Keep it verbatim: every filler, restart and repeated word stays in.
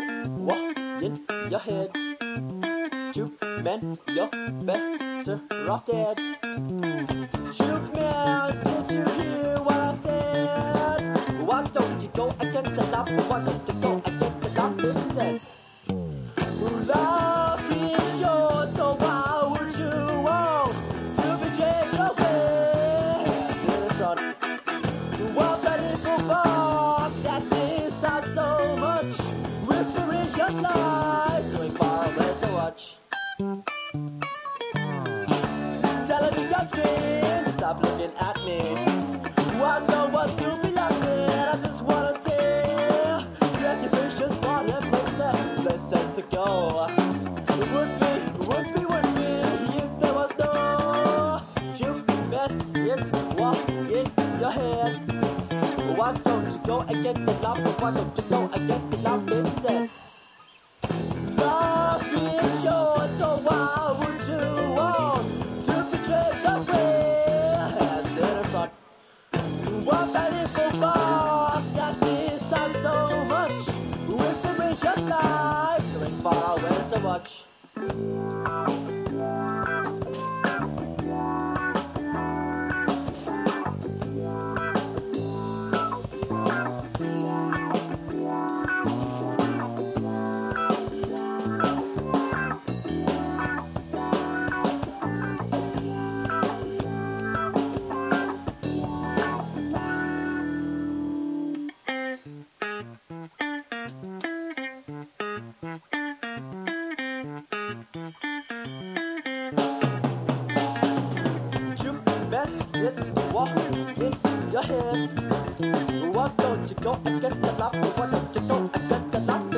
it's what in your head. Juke man, you're better off dead. Juke man, did you hear what I said? Why don't you go against the law? Why don't you go against the law instead? Love is short, so why would you want to betray your way to the front? What that is for boss that decides so much. Whisper in your life, going far away to watch. Television screen, stop looking at me. I don't want to be locked in, I just wanna say recognition's for the places, places to go. It would be, would be, would be if there was no juke man, it's what in your head. Why don't you go against the law? Why don't you go against the law instead? Love is short, so why would you want to betray the way? Hands in the front. What that is for boss that decides so much. With the rich of life, going far away to watch. It's what in your head. Why don't you go against the law? Why don't you go against the law?